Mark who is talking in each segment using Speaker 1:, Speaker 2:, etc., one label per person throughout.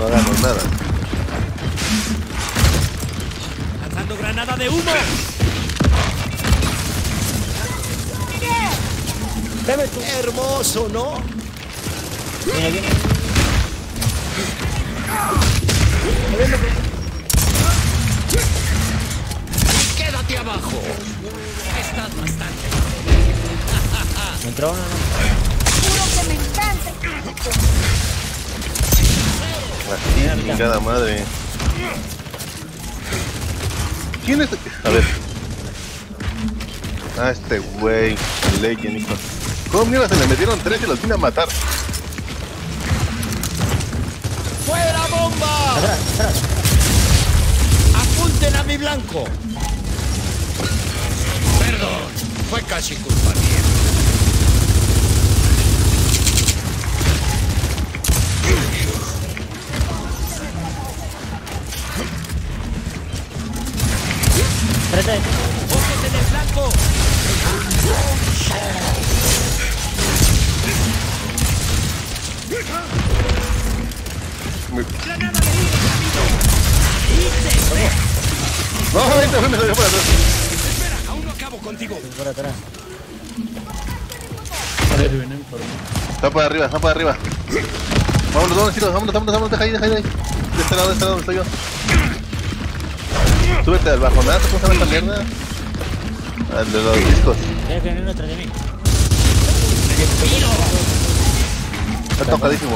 Speaker 1: hagamos nada.
Speaker 2: ¡Lanzando granada de humo!
Speaker 3: Hermoso, ¿no?
Speaker 4: Viene, viene.
Speaker 3: Quédate abajo.
Speaker 2: Estás bastante.
Speaker 4: ¿Me entró uno, no?
Speaker 5: Juro que me encanta.
Speaker 1: La chingada madre. ¿Quién es? A ver. Ah, este güey. Legend, hijo. ¿Cómo mierda se le metieron 3 y los vine a matar?
Speaker 3: ¡Fuera bomba!
Speaker 4: Atrás, atrás.
Speaker 3: ¡Apunten a mi blanco! Perdón, fue casi culpa mía.
Speaker 4: Espérate.
Speaker 2: ¡Ojos en el blanco! ¡Granada de humo!
Speaker 1: No, ahorita me salió por atrás.
Speaker 2: Espera, aún no acabo contigo.
Speaker 4: Por atrás.
Speaker 1: Está para arriba, está para arriba. Vámonos, vámonos, chicos, vámonos, deja ahí. De este lado donde estoy yo. Súbete al bajonazo, ¿cómo se llama esta mierda? Al de los discos.
Speaker 4: Tiene que venir uno tras de mí.
Speaker 1: Está tocadísimo.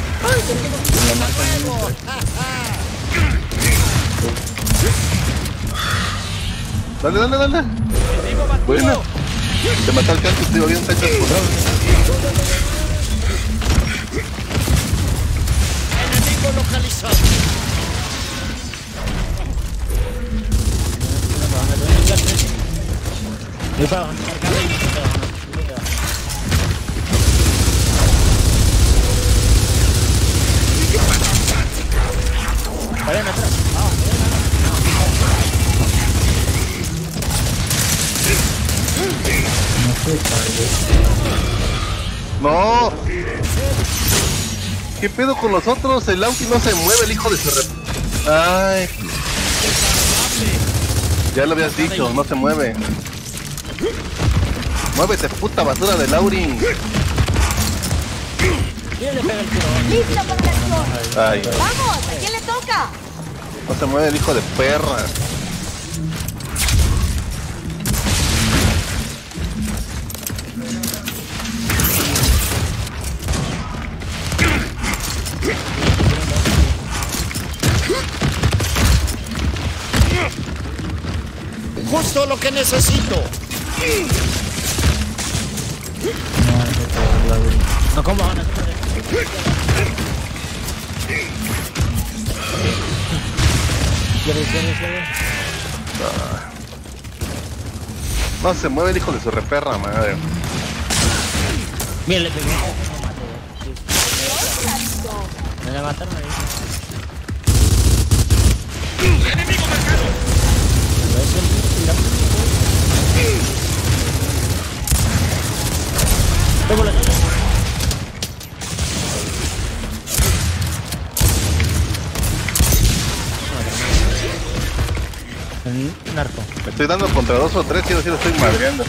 Speaker 1: Dale. Bueno. Te mató el canto, estoy bien tacho.
Speaker 3: Enemigo localizado.
Speaker 4: Voy para abajo. Vayan atrás.
Speaker 1: No. ¿Qué pedo con los otros? El Lauti no se mueve, el hijo de su Ay. Ya lo habías dicho, no se mueve. Muévete, puta basura de Lauri.
Speaker 4: ¿Quién le pega el tiro?
Speaker 5: Listo para la acción.
Speaker 1: Ay,
Speaker 5: Vamos, ¿a quién le toca?
Speaker 1: no se mueve el hijo de perra.
Speaker 3: Justo lo que necesito.
Speaker 4: No, ¿cómo van a hacer?
Speaker 1: No se mueve el hijo de su reperra, madre.
Speaker 4: Bien, le pegué. Me la mataron ahí.
Speaker 2: ¡Enemigo marcado!
Speaker 4: Tengo la narco.
Speaker 1: Me estoy dando contra 2 o 3 y así lo estoy madreando.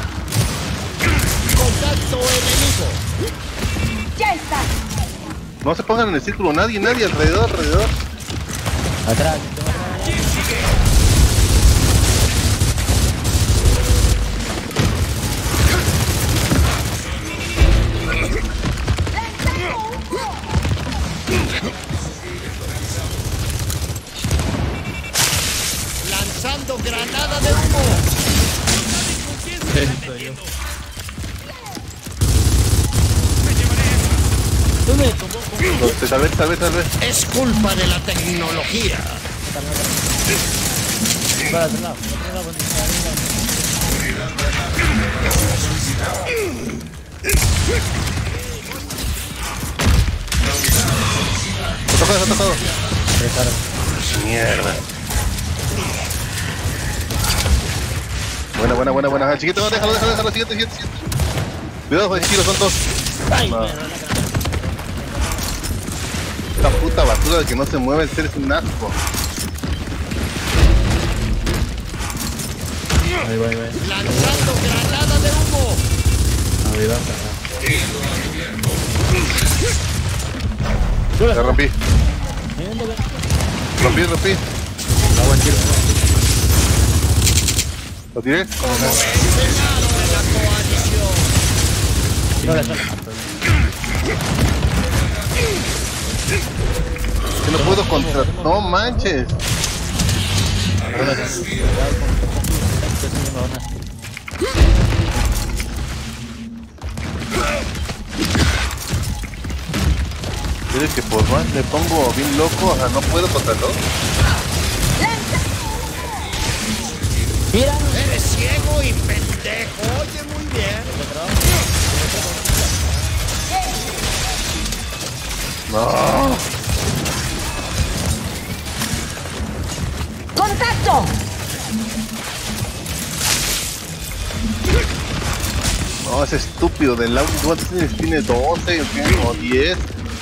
Speaker 3: Contacto enemigo.
Speaker 5: Ya está.
Speaker 1: No se pongan en el círculo, nadie alrededor.
Speaker 4: Atrás,
Speaker 3: Lanzando granada de humo.
Speaker 1: Tal vez.
Speaker 3: Es culpa de la tecnología.
Speaker 4: para otro lado,
Speaker 1: Se ha tocado. Mierda. Buena. Ah, chiquito, déjalo. Siguiente. Cuidado, joder, chiquito, son 2.
Speaker 4: Ay,
Speaker 1: No.
Speaker 4: mierda,
Speaker 1: Esta puta basura de que no se mueve el ser es un asco.
Speaker 4: Ahí va, ahí va.
Speaker 3: Lanzando granada de humo.
Speaker 4: Ahí va.
Speaker 1: La rompí. Rompí.
Speaker 4: Da buen tiro.
Speaker 1: ¿Lo tiré?
Speaker 3: Enseñaron en la coalición.
Speaker 4: Sola, sola.
Speaker 1: Que no puedo contra... No manches. ¿Quieres que por más me pongo bien loco? O sea, no puedo contra dos.
Speaker 4: Mira.
Speaker 3: Eres ciego y pendejo. Oye, muy bien.
Speaker 1: No.
Speaker 5: ¡Contacto!
Speaker 1: No, es estúpido. Del audio igual tiene 12 o 10.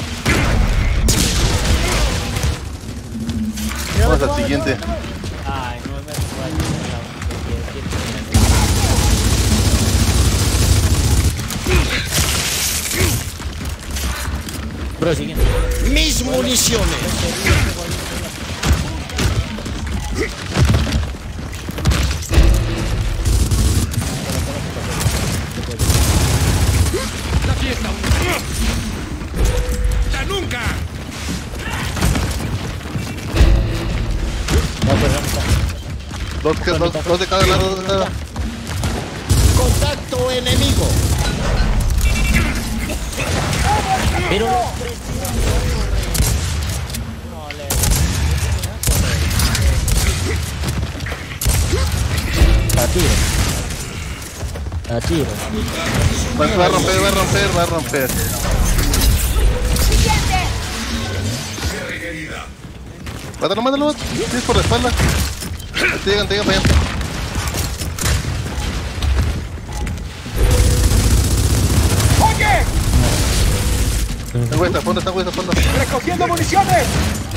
Speaker 1: Vamos al siguiente.
Speaker 4: Ay, no me Bro, siguiente.
Speaker 3: Mis municiones.
Speaker 2: La fiesta aún ¡ya nunca!
Speaker 4: No, pues no está.
Speaker 1: Dos de cada lado, dos de cada lado.
Speaker 3: Contacto enemigo.
Speaker 4: Pero a tiro.
Speaker 1: Va a romper.
Speaker 5: ¡Siguiente!
Speaker 1: Mátalo. Tienes por la espalda. Te llegan para allá.
Speaker 2: ¡Oye!
Speaker 1: Está güey, está fondo.
Speaker 2: ¡Recogiendo municiones!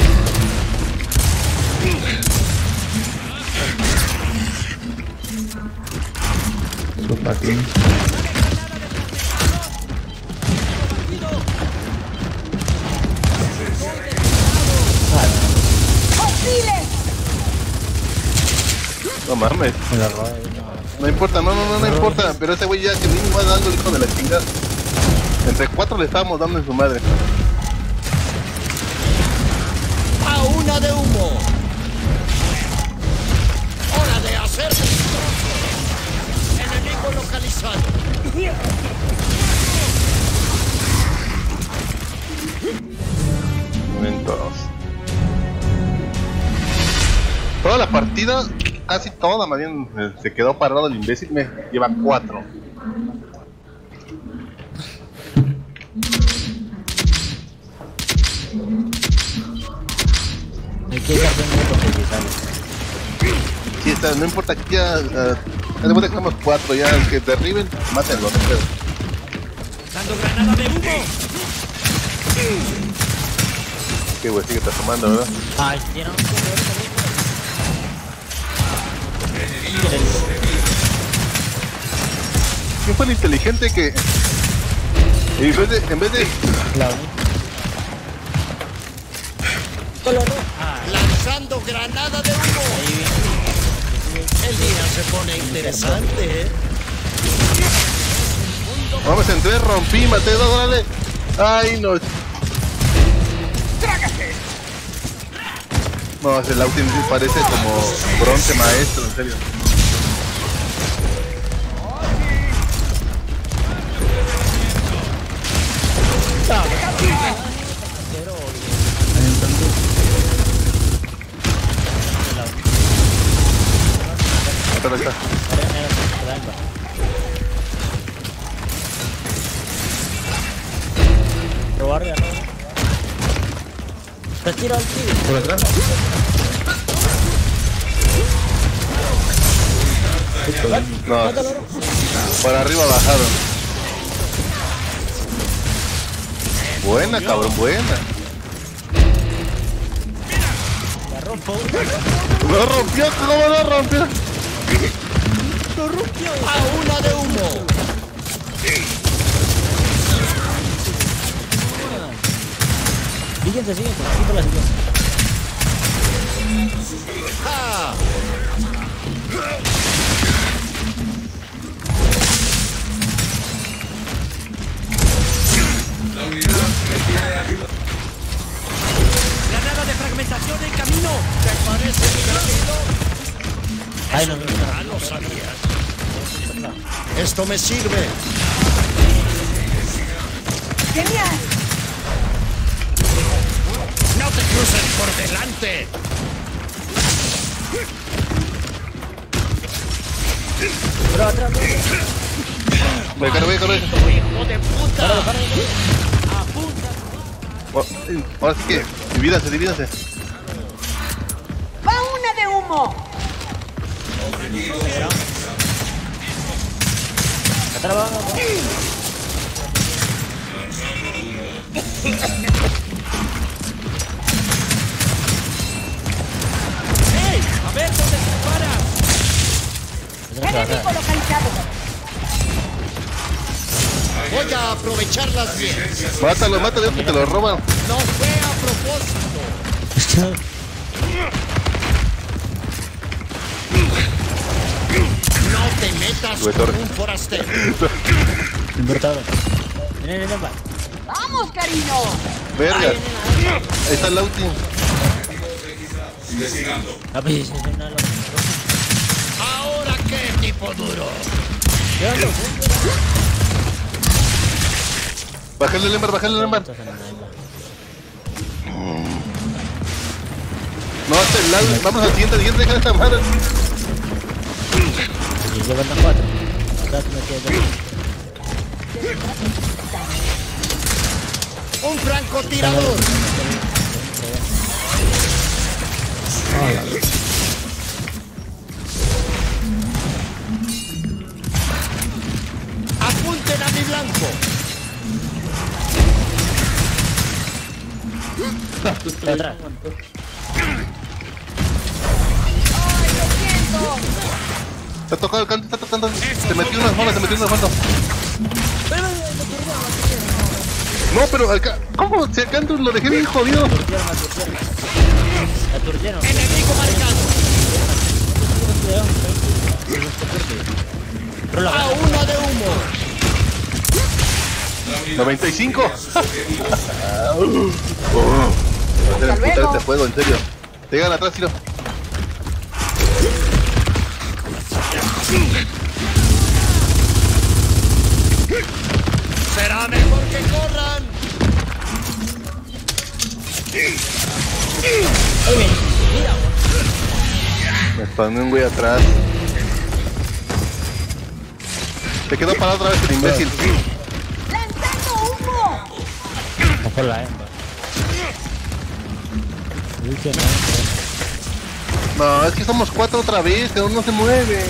Speaker 5: ¡Hostiles!
Speaker 1: No mames.
Speaker 4: Me la roba.
Speaker 1: No importa, no importa. Pero ese güey ya que mínimo va dando el hijo de la chingada. Entre 4 le estábamos dando en su madre.
Speaker 3: A una de humo. Hora de hacer destrozos. Enemigo localizado.
Speaker 1: Momentos. Toda la partida, casi toda, más bien se quedó parado el imbécil, me lleva 4.
Speaker 4: Hay que estar pendiente porque si sale.
Speaker 1: Sí, está, no importa que ya, haz de cuenta que estamos 4, ya el que derriben, mátenlo, no creo.
Speaker 2: ¡Dando granada de humo!
Speaker 1: Que güey, sigue asomando, ¿verdad?
Speaker 4: Ay, tiene un
Speaker 1: ¿Quién fue el inteligente que en vez de
Speaker 4: Claro.
Speaker 3: Lanzando granada de humo. El día se pone interesante, ¿eh?
Speaker 1: vamos entré, rompí, maté dos, órale. Ay, no. No, el Lautin parece como bronce maestro, en serio. Mátalo, ahí está.
Speaker 4: Probar de arroz. Te tiro al tiro.
Speaker 1: ¿Por atrás? No, para arriba bajaron. Buena, cabrón, buena.
Speaker 4: rompo.
Speaker 1: ¡Lo rompió! ¿Cómo lo rompió?
Speaker 3: A una de humo.
Speaker 4: Síguense, aquí por la siguiente.
Speaker 3: ¡Ja!
Speaker 2: Granada de fragmentación en camino.
Speaker 3: ¿Te parece divertido?
Speaker 4: Ay, no, no, no.
Speaker 3: Ah, lo sabías. Esto me sirve.
Speaker 5: Genial.
Speaker 3: ¡No te cruces por delante!
Speaker 4: Pero atrás, no.
Speaker 1: Voy a cargar.
Speaker 3: ¡Hijo de puta!
Speaker 1: Ahora sí que, divídanse.
Speaker 5: Va una de humo.
Speaker 4: Atrás, vamos.
Speaker 2: ¡Ey! A ver dónde te paras.
Speaker 5: Enemigo localizado.
Speaker 3: Voy a aprovecharlas bien.
Speaker 1: Mátalo, que te lo roban.
Speaker 3: No fue a propósito. No te metas
Speaker 1: Güey,
Speaker 3: con
Speaker 1: torre.
Speaker 3: un forastero.
Speaker 4: Invertador. Ven, va.
Speaker 5: Vamos, cariño.
Speaker 1: Verga. Ahí está el ulti.
Speaker 4: Ah, pues, es una loca.
Speaker 3: Ahora qué tipo duro.
Speaker 1: Bájale el Ember. No, hasta el lado. Vamos al siguiente, deja esta madre.
Speaker 4: Y llevan 4. Atrás me quedo.
Speaker 3: Un francotirador. Apunten a mi blanco.
Speaker 4: Atrás.
Speaker 5: Ay, lo siento.
Speaker 1: Te ha tocado el canto, está tocando. Se metió unas manos. No, pero acá. ¿Cómo? Si el canto lo dejé bien jodido.
Speaker 4: Aturdieron.
Speaker 3: Enemigo marcado. A una de humo.
Speaker 1: 95. Va a ser emputar este juego, en serio. Te llegan atrás, Ciro.
Speaker 3: Será mejor que corran.
Speaker 1: Me spawnó un güey atrás. Te quedó parado otra vez el imbécil.
Speaker 5: Lanzando humo.
Speaker 4: Por la hembra.
Speaker 1: No, es que somos 4 otra vez, que no se mueve.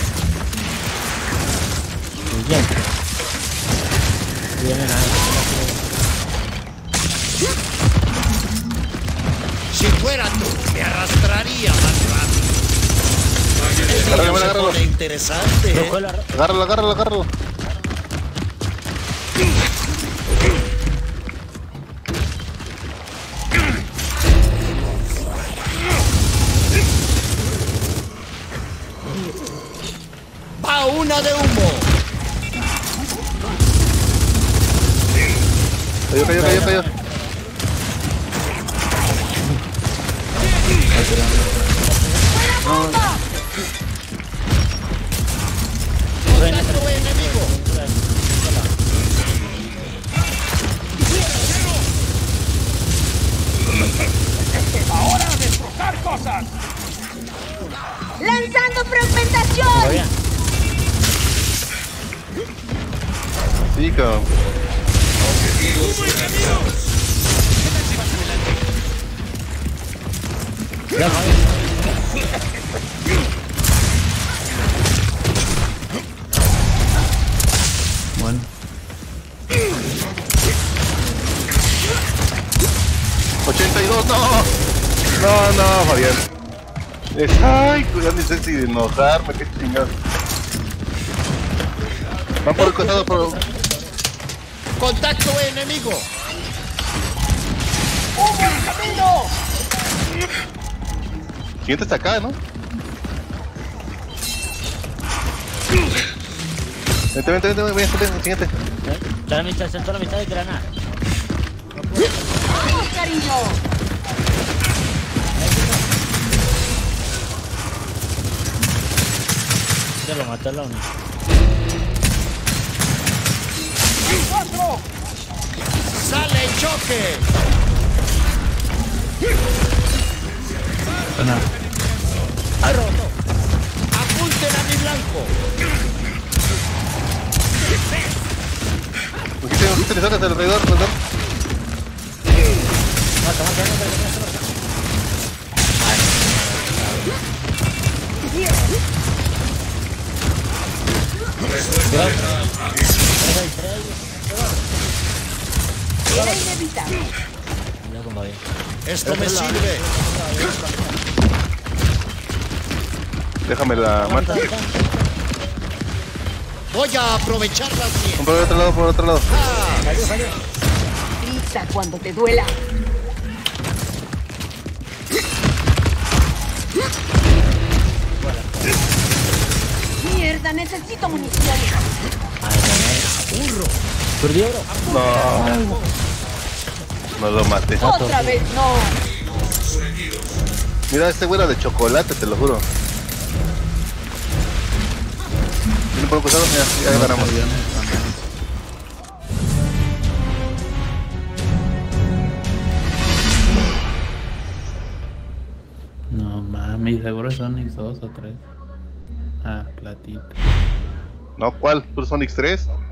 Speaker 3: Si fuera tú, me arrastraría más rápido.
Speaker 1: Agárralo.
Speaker 3: Se pone interesante, ¿eh?
Speaker 1: Agárralo.
Speaker 3: Va una de humo.
Speaker 1: Cayó.
Speaker 5: ¡Bomba!
Speaker 3: Contacto enemigo.
Speaker 2: ¡Ahora a destrozar cosas!
Speaker 5: ¡Lanzando fragmentación!
Speaker 1: Sí, cabrón.
Speaker 4: Bueno.
Speaker 1: 82, no, Fabián. Ay, ya ni sé si de enojarme, qué chingados. Van por el costado, por...
Speaker 3: ¡Contacto enemigo!
Speaker 5: ¡Humo en camino!
Speaker 1: Siguiente está acá, ¿no? Vente, siguiente.
Speaker 4: Está a la mitad, saltó a la mitad de granada.
Speaker 5: ¡Vamos, cariño!
Speaker 4: Ya lo mató la única.
Speaker 5: ¡Otro!
Speaker 3: ¡Sale el choque!
Speaker 4: ¡Ah, roto!
Speaker 3: ¡Apunten a mi blanco!
Speaker 1: ¿Qué te sacas alrededor, alrededor?
Speaker 4: Mata.
Speaker 5: Era inevitable.
Speaker 4: Mira cómo va bien.
Speaker 3: ¡Esto me sirve!
Speaker 1: Déjame la mata.
Speaker 3: ¡Voy a aprovecharlas bien!
Speaker 1: Por el otro lado.
Speaker 3: ¡Ah!
Speaker 5: Grita cuando te duela. Mierda, necesito munición.
Speaker 3: ¡Burro!
Speaker 4: ¿Perdió, bro?
Speaker 1: No lo maté.
Speaker 5: Otra vez no.
Speaker 1: Mira, este güey era de chocolate, te lo juro. Viene por un costado, mira, ya ganamos.
Speaker 6: No mami, seguro son Sonic 2 o 3. Ah, platito.
Speaker 1: No, ¿cuál? ¿Puro Sonic 3?